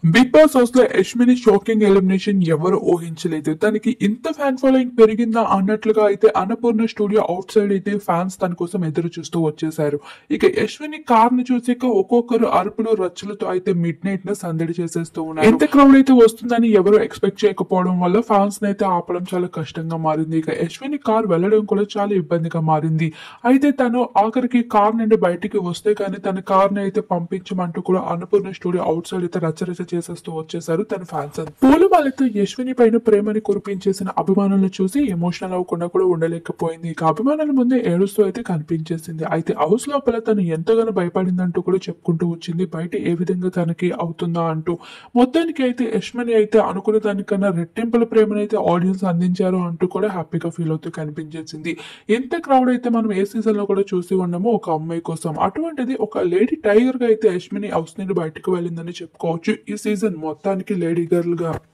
Big boss house లో యష్మిని shocking elimination ఎవరు ఊహించలేదు. తనకి ఇంత ఫ్యాన్ ఫాలోయింగ్ పెరిగిందా అన్నట్లుగా అయితే అన్నపూర్ణ స్టూడియో అవుట్ సైడ్ అయితే ఫ్యాన్స్ తన కోసం ఎదురు చూస్తూ వచ్చేసారు. ఇక యష్మిని కార్ ని చూసాక ఒక్కొక్కరు అరుపులు రచ్చలతో అయితే మిడ్ నైట్ ను సందడి చేసేస్తూ ఉన్నారు. ఎంత క్రౌడ్ అయితే వస్తుందని ఎవరు ఎక్స్పెక్ట్ చేయకపోవడం వల్ల ఫ్యాన్స్ అయితే ఆపడం చాలా కష్టంగా మారింది. ఇక యష్మిని కార్ వెళ్లడం కూడా చాలా ఇబ్బందిగా మారింది. అయితే తను ఆఖరికి కార్ నుండి బయటికి వస్తే కానీ తన కార్ ని అయితే పంపించమంటూ కూడా అన్నపూర్ణ స్టూడియో అవుట్ సైడ్ అయితే రచ్చరచ్చ చేసేస్తూ వచ్చేసారు తన ఫ్యాన్స్. పూలమాలతో యశ్విని పైన ప్రేమని కురిపించేసిన అభిమానులను చూసి ఎమోషనల్ అవ్వకుండా కూడా ఉండలేకపోయింది. ఇక అభిమానుల ముందే ఏడుస్తూ అయితే కనిపించేసింది. అయితే హౌస్ లోపల తను ఎంతగానో భయపడిందంటూ కూడా చెప్పుకుంటూ వచ్చింది. బయట ఏ విధంగా తనకి అవుతుందా అంటూ. మొత్తానికి అయితే యశ్మిని అయితే అనుకున్న దానికన్నా రెట్టింపుల ప్రేమనైతే ఆడియన్స్ అందించారు అంటూ కూడా హ్యాపీగా ఫీల్ అవుతూ కనిపించేసింది. ఎంత క్రౌడ్ అయితే మనం ఏ సీజన్ లో కూడా చూసి ఉన్నామో ఒక అమ్మాయి కోసం, అటువంటిది ఒక లేడీ టైగర్ గా అయితే యశ్మిని హౌస్ నుండి బయటకు వెళ్ళిందని చెప్పుకోవచ్చు. ఈ సీజన్ మొత్తానికి లేడీ గర్ల్ గా